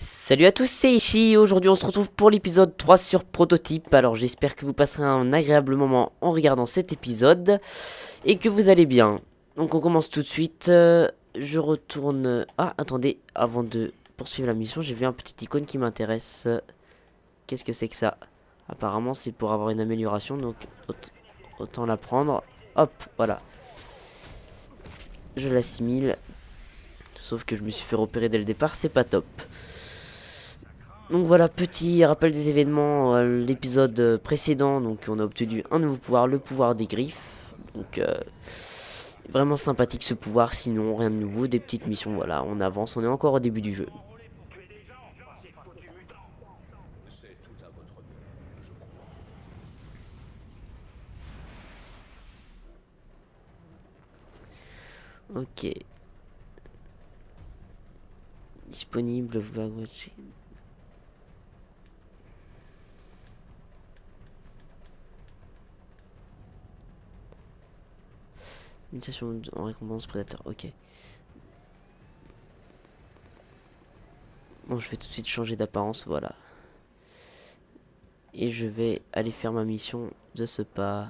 Salut à tous, c'est Ishi. Aujourd'hui on se retrouve pour l'épisode 3 sur Prototype. Alors j'espère que vous passerez un agréable moment en regardant cet épisode et que vous allez bien. Donc on commence tout de suite. Je retourne... Ah attendez, avant de poursuivre la mission, j'ai vu un petit icône qui m'intéresse. Qu'est-ce que c'est que ça? Apparemment c'est pour avoir une amélioration, donc autant la prendre. Hop, voilà. Je l'assimile. Sauf que je me suis fait repérer dès le départ, c'est pas top. Donc voilà, petit rappel des événements, l'épisode précédent, donc on a obtenu un nouveau pouvoir, le pouvoir des griffes. Donc vraiment sympathique ce pouvoir, sinon rien de nouveau, des petites missions, voilà, on avance, on est encore au début du jeu. Ok. Disponible, Bagwatch. Mutation en récompense prédateur, ok. Bon, je vais tout de suite changer d'apparence, voilà. Et je vais aller faire ma mission de ce pas.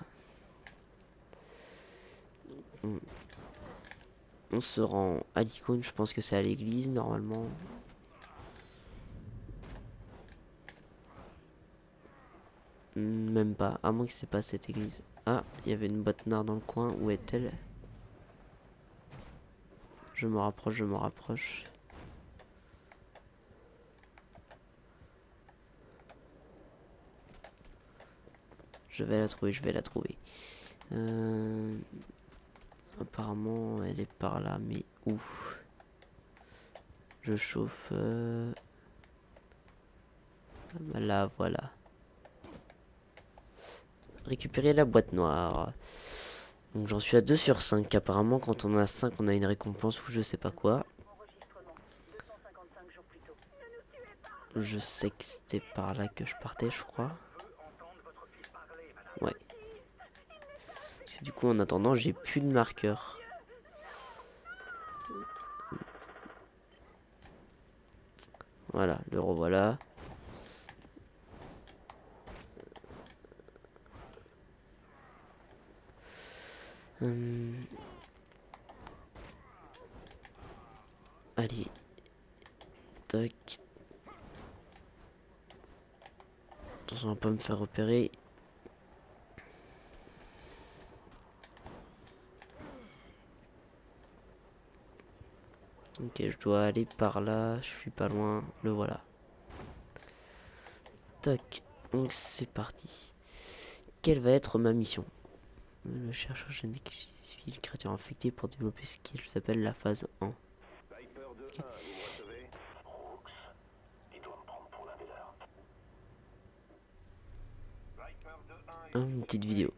On se rend à l'icône, je pense que c'est à l'église normalement. Même pas, à moins que c'est pas cette église. Ah, il y avait une boîte noire dans le coin, où est-elle? Je me rapproche, je me rapproche. Je vais la trouver, je vais la trouver. Apparemment, elle est par là, mais où? Je chauffe. Là, voilà. Récupérer la boîte noire. Donc j'en suis à 2 sur 5. Apparemment, quand on en a 5, on a une récompense ou je sais pas quoi. Je sais que c'était par là que je partais, je crois. Ouais. Parce que du coup, en attendant, j'ai plus de marqueur. Voilà, le revoilà. Allez. Tac. Attention à pas me faire repérer. Ok, je dois aller par là. Je suis pas loin. Le voilà. Tac. Donc c'est parti. Quelle va être ma mission? Le chercheur génétique civil, créature infectée pour développer ce qui s'appelle la phase 1. Okay. Une petite vidéo.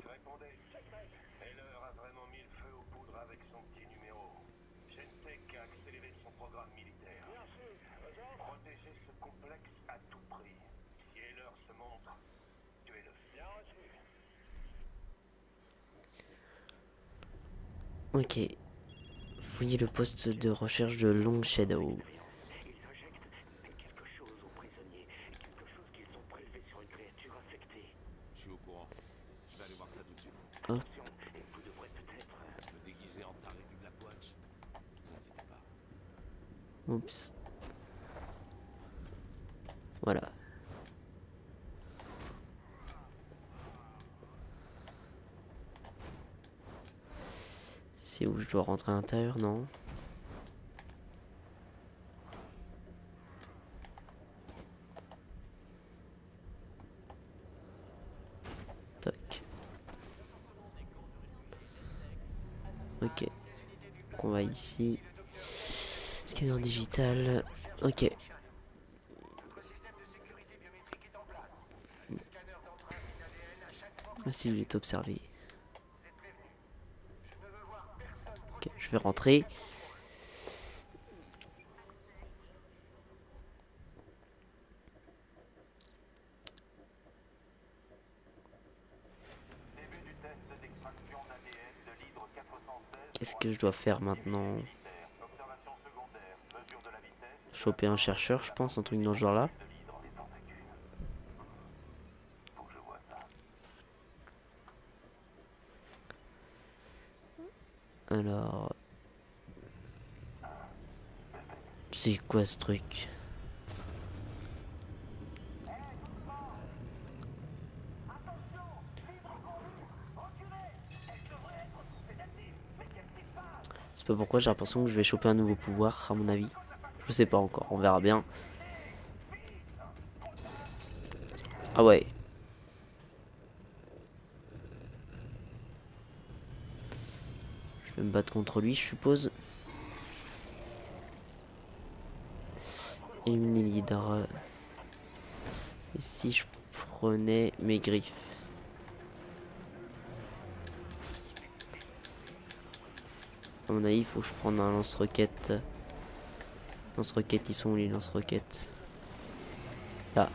Ok. Fouillez le poste de recherche de Long Shadow. Hop. Oups. Voilà. C'est où je dois rentrer à l'intérieur, non? Toc. Ok. Donc on va ici. Scanner digital. Ok. Voici où il est observé. Ok, je vais rentrer. Qu'est-ce que je dois faire maintenant? choper un chercheur, je pense, un truc dans ce genre là. Alors... C'est quoi ce truc? Je sais pas pourquoi, j'ai l'impression que je vais choper un nouveau pouvoir, à mon avis. Je sais pas encore, on verra bien. Ah ouais. Je vais me battre contre lui, je suppose. Éliminer l'hydre. Et si je prenais mes griffes? À mon avis, il faut que je prenne un lance-roquette. Lance-roquette, ils sont où les lance-roquettes? Là.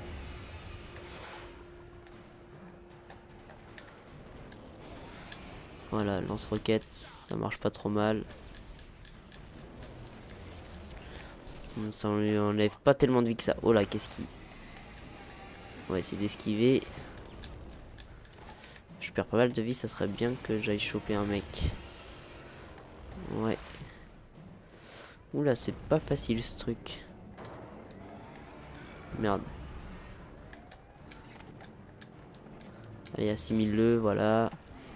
Voilà, lance-roquette, ça marche pas trop mal. Ça lui enlève pas tellement de vie que ça. Oh là, qu'est-ce qui... On va essayer d'esquiver. Je perds pas mal de vie, ça serait bien que j'aille choper un mec. Ouais. Oula, c'est pas facile ce truc. Merde. Allez, assimile-le, voilà.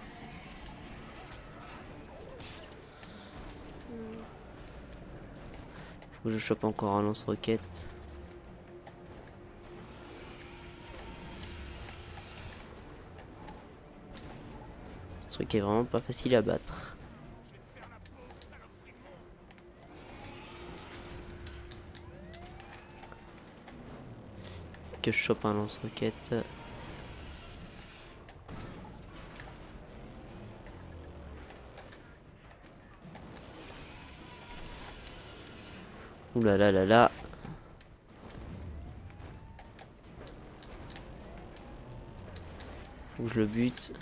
Faut que je chope encore un lance-roquette. Ce truc est vraiment pas facile à battre. Que je chope un lance-roquette. Ouh là là là là. Faut que je le bute.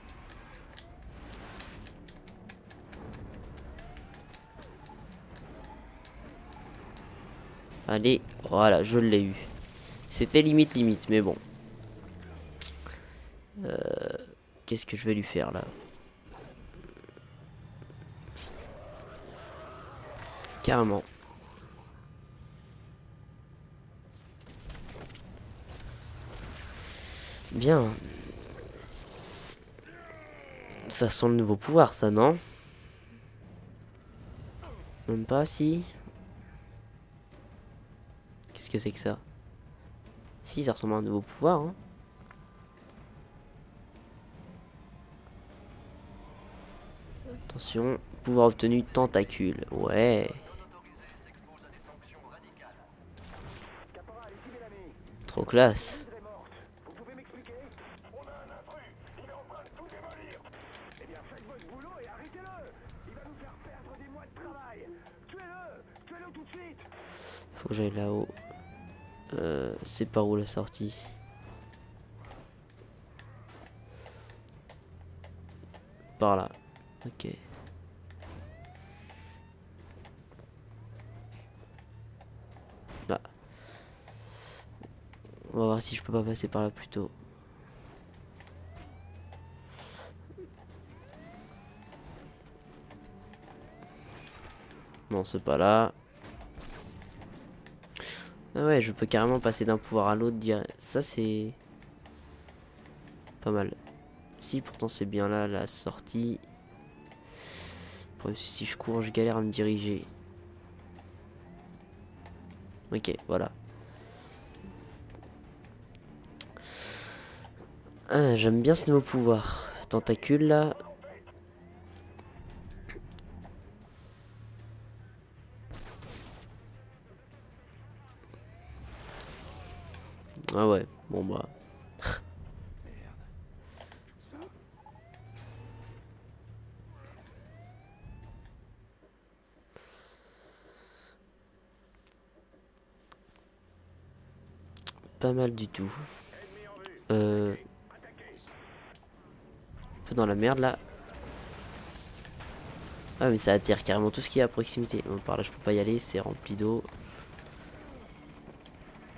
Allez, voilà, je l'ai eu. C'était limite, mais bon. Qu'est-ce que je vais lui faire là? Carrément. Bien. Ça sent le nouveau pouvoir, ça, non? Même pas, si. Qu'est-ce que c'est que ça? Si, ça ressemble à un nouveau pouvoir, hein. Attention, pouvoir obtenu tentacule. Ouais. Trop classe. Faut que j'aille là-haut. C'est par où la sortie? Par là. Ok. Bah. On va voir si je peux pas passer par là plus tôt. Non, c'est pas là. Ah ouais, je peux carrément passer d'un pouvoir à l'autre. Ça, c'est pas mal. Si, pourtant, c'est bien là, la sortie. Si je cours, je galère à me diriger. Ok, voilà. Ah, j'aime bien ce nouveau pouvoir. Tentacule, là. Ah ouais, bon bah. Pas mal du tout. Un peu dans la merde là. Ah mais ça attire carrément tout ce qui est à proximité. Bon, par là je peux pas y aller, c'est rempli d'eau.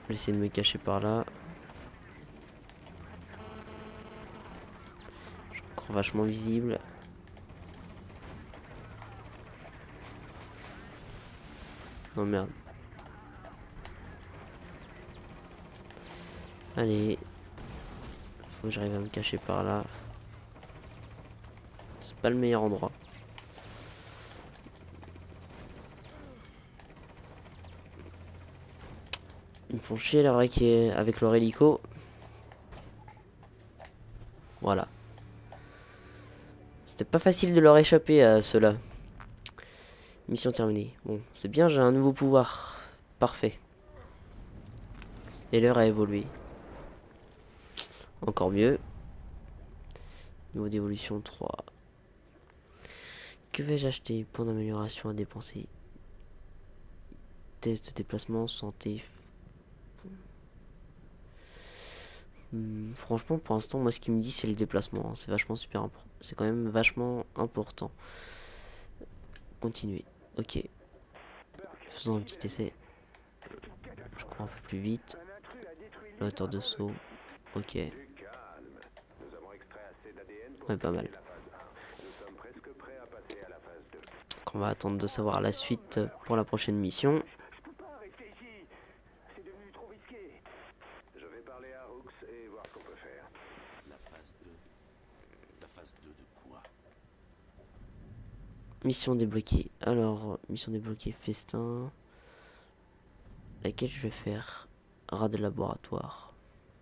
Je vais essayer de me cacher par là. Je suis encore vachement visible. Oh merde. Allez. Faut que j'arrive à me cacher par là. C'est pas le meilleur endroit. Ils me font chier là avec leur hélico. Voilà. C'était pas facile de leur échapper à cela. Mission terminée. Bon, c'est bien, j'ai un nouveau pouvoir. Parfait. Et l'heure a évolué. Encore mieux. Niveau d'évolution 3. Que vais-je acheter? Point d'amélioration à dépenser. Test de déplacement, santé. Franchement, pour l'instant, moi, ce qui me dit, c'est le déplacement. Hein. C'est vachement super important. C'est quand même vachement important. Continuer. Ok. Faisons un petit essai. Je cours un peu plus vite. La hauteur de saut. Ok. Ouais, pas mal. Donc on va attendre de savoir la suite pour la prochaine mission. Mission débloquée. Alors, mission débloquée, festin. Laquelle je vais faire? Rat de laboratoire.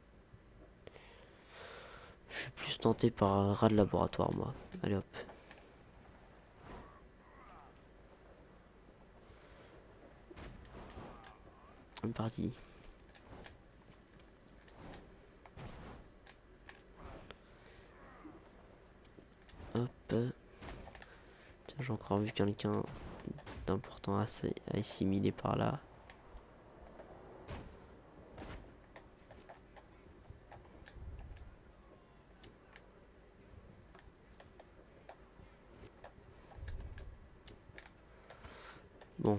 Je suis plus tenté par rat de laboratoire, moi. Allez hop. On parti. Hop. Tiens, j'ai encore vu quelqu'un d'important à assimiler par là. Bon.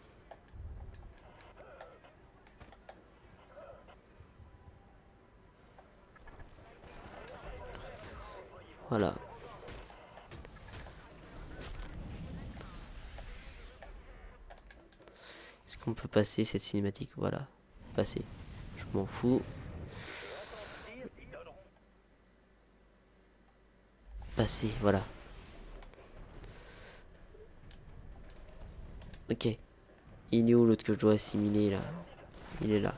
Voilà. Est-ce qu'on peut passer cette cinématique? Voilà. Passer. Je m'en fous. Passer, voilà. Ok. Il est où l'autre que je dois assimiler là? Il est là.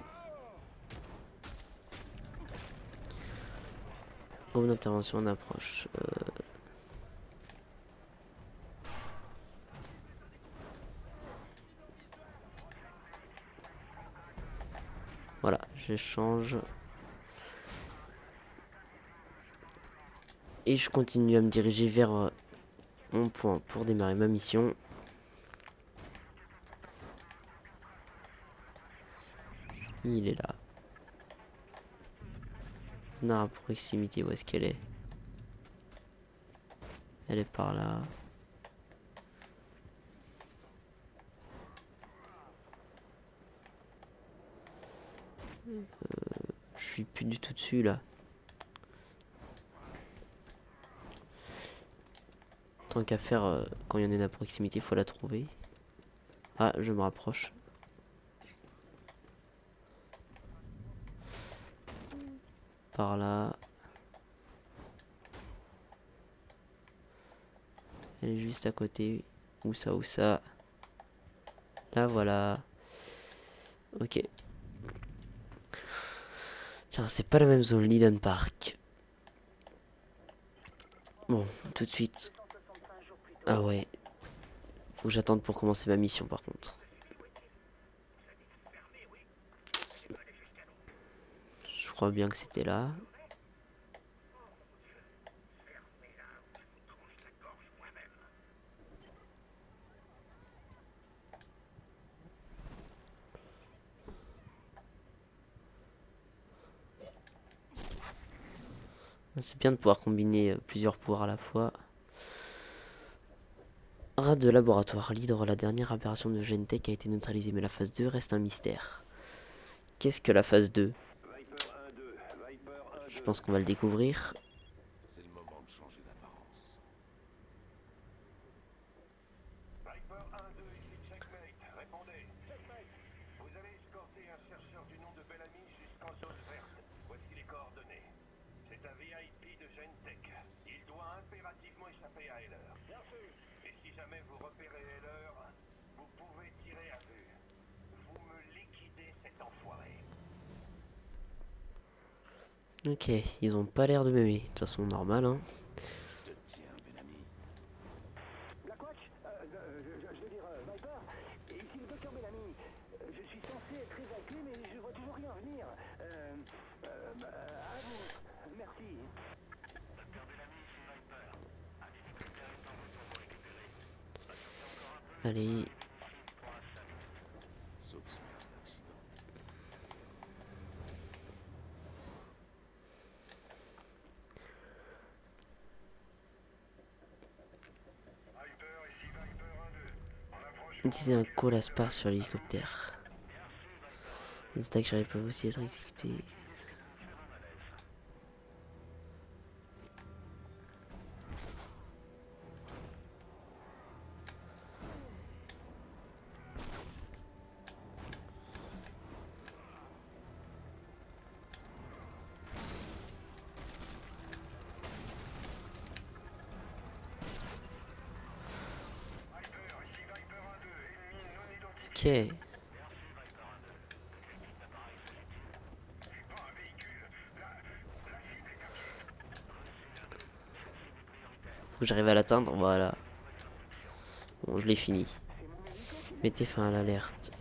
Comme d'intervention en approche. Voilà, j'échange. Et je continue à me diriger vers mon point pour démarrer ma mission. Il est là. Non, à proximité, où est-ce qu'elle est? Elle est par là. Je suis plus du tout dessus là. Tant qu'à faire, quand il y en a une à proximité, il faut la trouver. Ah, je me rapproche. Par là. Elle est juste à côté. Où ça, où ça? Là, voilà. Ok. Tiens, c'est pas la même zone, Lydon Park. Bon, tout de suite. Ah ouais. Faut que j'attende pour commencer ma mission par contre. Je crois bien que c'était là. C'est bien de pouvoir combiner plusieurs pouvoirs à la fois. Rat de laboratoire. L'hydre, la dernière aberration de Gentech a été neutralisée, mais la phase 2 reste un mystère. qu'est-ce que la phase 2? Je pense qu'on va le découvrir. C'est le moment de changer d'apparence. Viper 1-2, ici Checkmate. Répondez. Checkmate. Vous allez escorter un chercheur du nom de Bellamy jusqu'en zone verte. Voici les coordonnées. C'est un VIP de Gentech. Il doit impérativement échapper à Heller. Bien sûr. Et si jamais vous repérez Heller, vous pouvez tirer à vue. Vous me liquidez cet enfoiré. Ok, ils ont pas l'air de m'aimer. De toute façon, normal, hein. Je te tiens, Bellamy. Blackwatch, je veux dire, Viper, ici le docteur Bellamy. Je suis censé être évacué, mais je vois toujours rien venir. À vous. Merci. Docteur Bellamy, c'est Viper. Un hélicoptère est en route pour vous récupérer. Patientez encore un peu. Allez. Sauf s'il y a un accident. Viper, ici Viper 1-2. En approche. Utiliser un call à Spar sur l'hélicoptère. Les attaques j'arrive peuvent aussi être exécutées. Viper, ici Viper 1-2. Ennemi non identifié. Ok. Pas un véhicule. La cible est à pied. Faut que j'arrive à l'atteindre. Voilà. Bon, je l'ai fini. Mettez fin à l'alerte.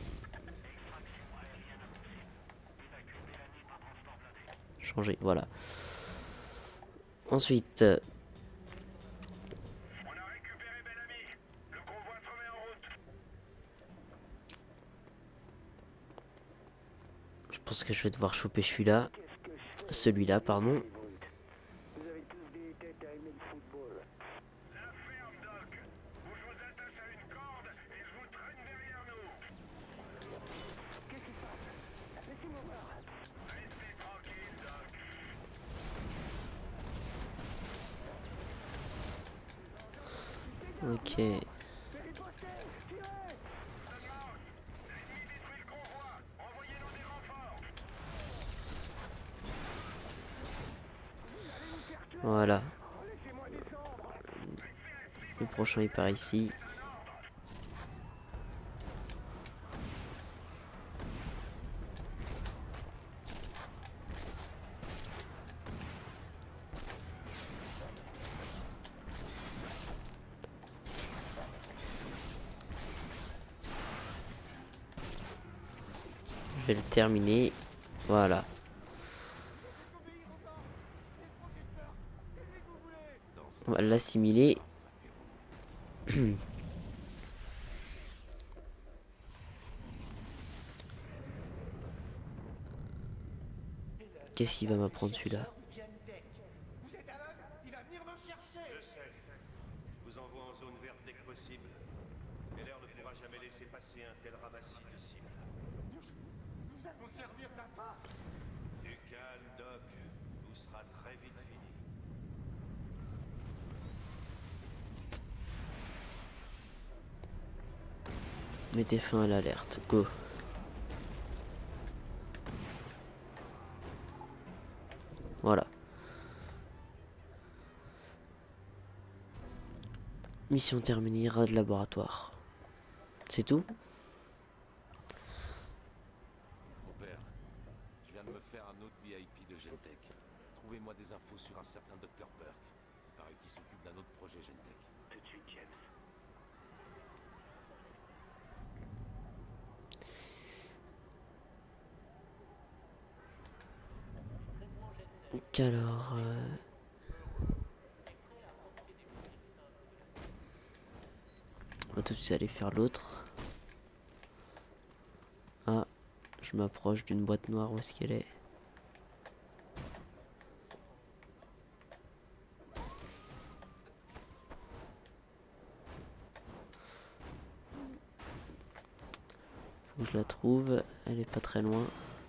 Changer, voilà. Ensuite, On a récupéré Bellamy. Le convoi se remet en route. je pense que je vais devoir choper celui-là. Celui-là, pardon. Vous avez tous des têtes à aimer le football. La ferme, Doc. Où je vous attache à une corde et je vous traîne derrière nous. Qu'est-ce qui se passe? Laissez-moi voir. Restez tranquille, Doc. Ok. Péripostez, tirez. Mouse, l'ennemi détruit le convoi. Envoyez-nous des renforts. Allez nous faire tuer. Voilà. Laissez-moi descendre. Le prochain est par ici. Je vais le terminer. Voilà. On va l'assimiler. Qu'est-ce qu'il va m'apprendre celui-là? Vous êtes aveugle? Il va venir me chercher. Je sais. Je vous envoie en zone verte dès que possible. Heller ne pourra jamais laisser passer un tel ramassis de cibles. Nous allons servir d'appât. Du calme, Doc. Tout sera très vite fini. Mettez fin à l'alerte. Go. Voilà. Mission terminée, rat de laboratoire. C'est tout? Mon père, je viens de me faire un autre VIP de Gentech. Trouvez-moi des infos sur un certain Dr. Burke. Il paraît qu'il s'occupe d'un autre projet Gentech. Tout de suite, James. Donc alors... on va tout de suite aller faire l'autre. Ah, je m'approche d'une boîte noire, où est-ce qu'elle est? Faut que je la trouve, elle est pas très loin.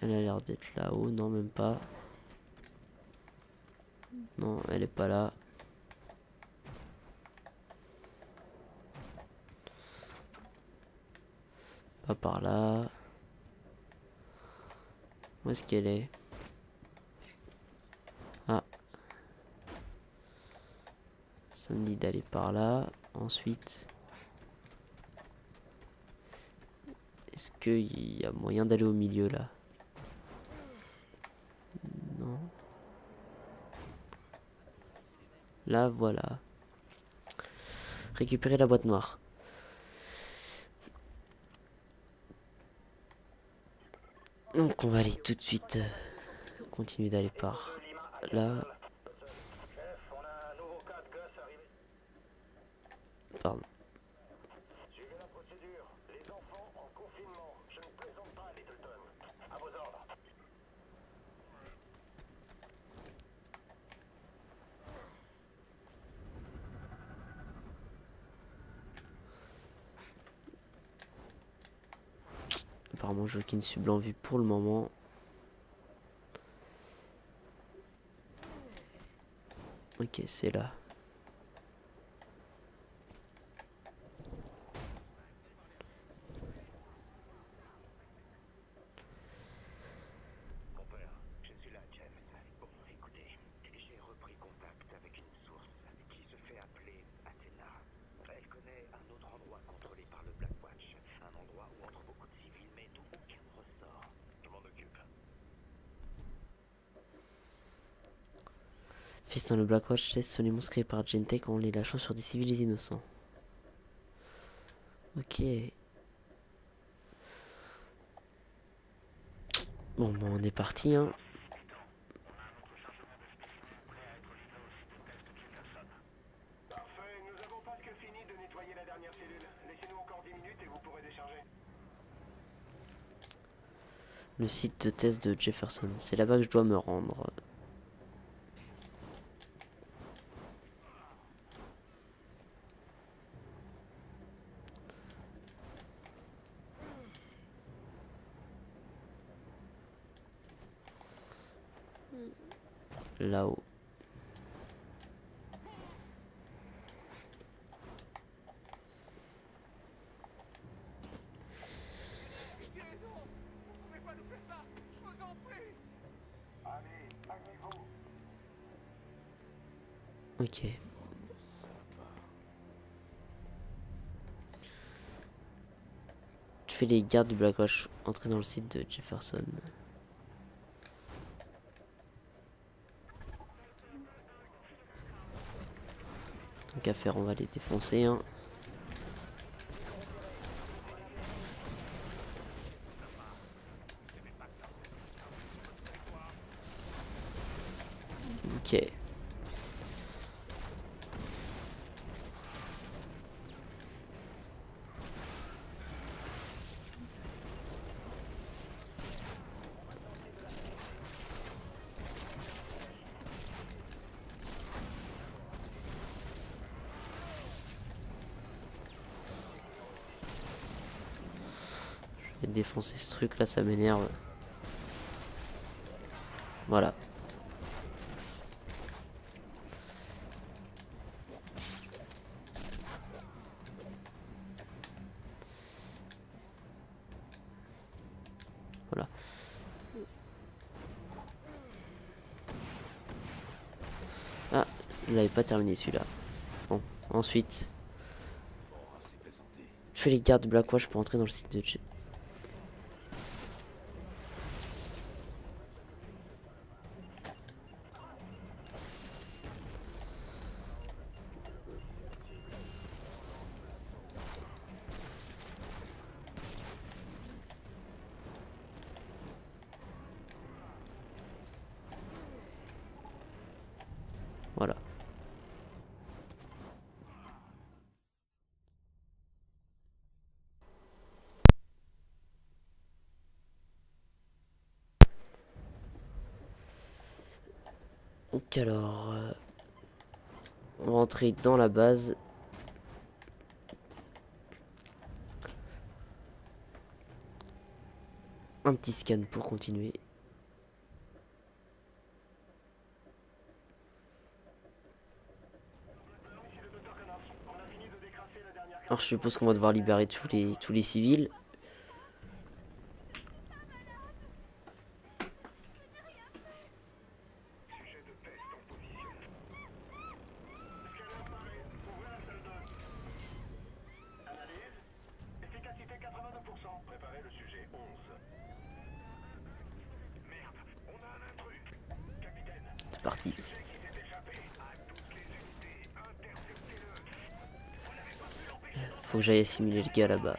Elle a l'air d'être là-haut. Non, même pas. Non, elle est pas là. Pas par là. Où est-ce qu'elle est? Ah. Ça me dit d'aller par là. Ensuite. Est-ce qu'il y a moyen d'aller au milieu là? Non. Là, voilà. Récupérer la boîte noire. Donc on va aller tout de suite continuer d'aller par là. Pardon. Suivez la procédure. Les enfants en confinement. Je ne plaisante pas, Littleton. À vos ordres. Apparemment je ne suis blanc vu pour le moment. Ok, c'est là. Mon père, je suis là, James. Bon, écoutez, j'ai repris contact avec une source qui se fait appeler Athéna. Elle connaît un autre endroit contrôlé par le Blackwatch. Un endroit où entrent beaucoup de civils, mais d'où aucun ne ressort. Je m'en occupe. Fils dans le Blackwatch teste sur les monstres créés par Gentek en les lâchant sur des civils innocents. Ok. Bon, bah on est parti, hein. Parfait, nous avons presque fini de nettoyer la dernière cellule. Laissez-nous encore 10 minutes et vous pourrez décharger. Le site de test de Jefferson. C'est là-bas que je dois me rendre. Là-haut. Pitié, non. Vous pouvez pas nous faire ça. Je vous en prie. Allez, calmez-vous. Ok. Je fais les gardes du Blackwatch entrer dans le site de Jefferson. Tant qu'à faire, on va les défoncer, hein. Ok. Je vais défoncer ce truc là, ça m'énerve. Voilà. Voilà. Ah, je l'avais pas terminé celui-là. Bon, ensuite, je fais les gardes de Blackwatch pour entrer dans le site de Voilà. Donc alors, on va entrer dans la base. un petit scan pour continuer. Alors je suppose qu'on va devoir libérer tous les civils. Efficacité 82%. Préparez le sujet 11. Merde, on a un intrus. Capitaine, C'est parti. qui s'est échappé. À toutes les unités, interceptez-le. Faut que j'aille assimiler le gars là-bas.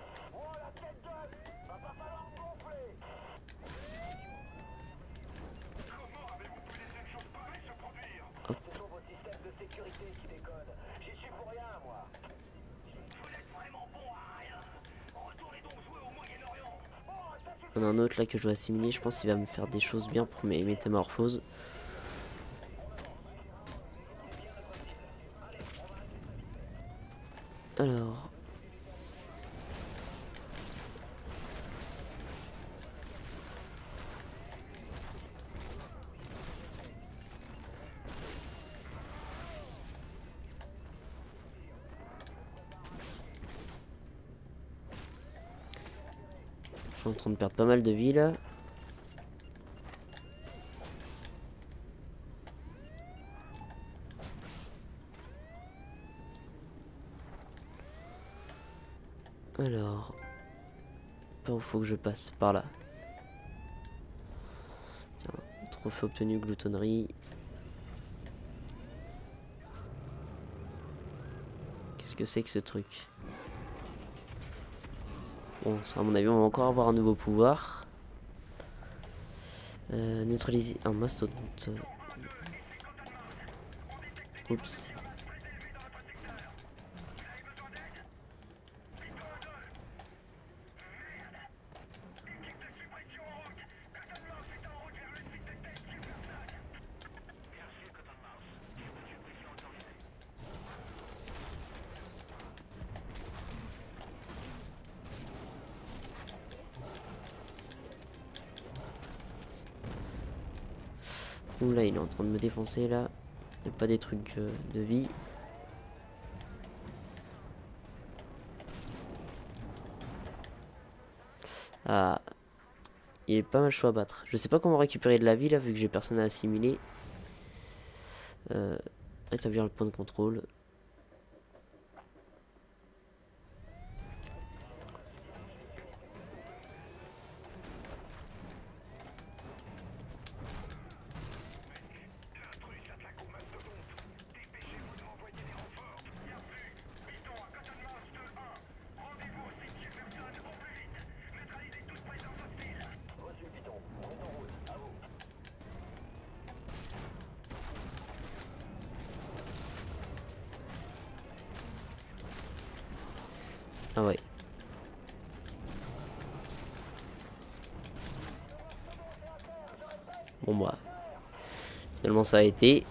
On a un autre là que je dois assimiler. Je pense qu'il va me faire des choses bien pour mes métamorphoses. Alors. Je suis en train de perdre pas mal de vie là. Alors, par où faut que je passe? Par là. Tiens, trophée obtenu, gloutonnerie. Qu'est-ce que c'est que ce truc? Bon, ça, à mon avis, on va encore avoir un nouveau pouvoir. Neutraliser un mastodonte. Oups. Oula, il est en train de me défoncer là. Il n'y a pas des trucs de vie. Ah. Il est pas mal chaud à battre. Je sais pas comment récupérer de la vie là vu que j'ai personne à assimiler. Établir le point de contrôle. Ah ouais. Bon bah. Finalement ça a été.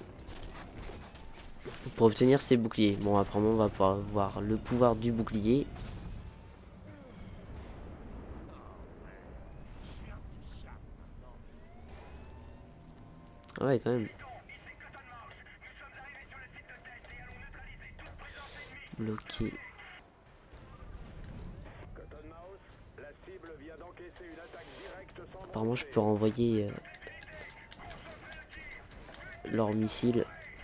Pour obtenir ces boucliers. Bon apparemment on va pouvoir voir le pouvoir du bouclier. Ah ouais quand même. Bloqué. Apparemment je peux renvoyer leurs missiles.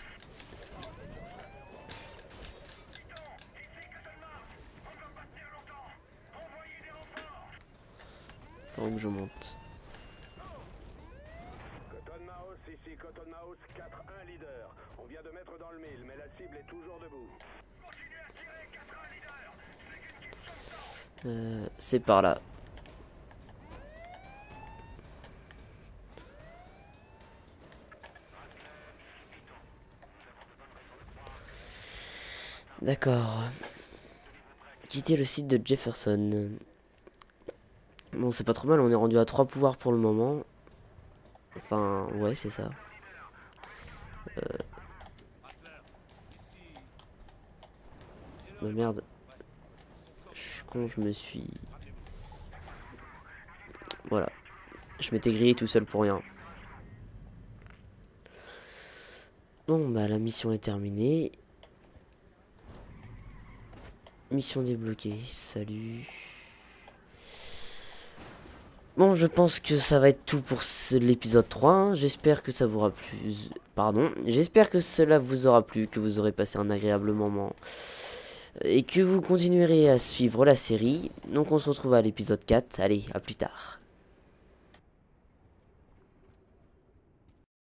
Pendant que je monte. Cottonmouth, ici Cottonmouth 4-1 leader. On vient de mettre dans le mille, mais la cible est toujours debout. Continuez à tirer, 4-1 leader. C'est qu'une question de temps. C'est par là. D'accord. Quitter le site de Jefferson. Bon, c'est pas trop mal, on est rendu à 3 pouvoirs pour le moment. Enfin, ouais, c'est ça. Bah merde. Je suis con, je me suis... Voilà. Je m'étais grillé tout seul pour rien. Bon, bah la mission est terminée. Mission débloquée. Salut. Bon, je pense que ça va être tout pour l'épisode 3. Hein. J'espère que ça vous aura plu. Pardon. J'espère que cela vous aura plu, que vous aurez passé un agréable moment. Et que vous continuerez à suivre la série. Donc on se retrouve à l'épisode 4. Allez, à plus tard.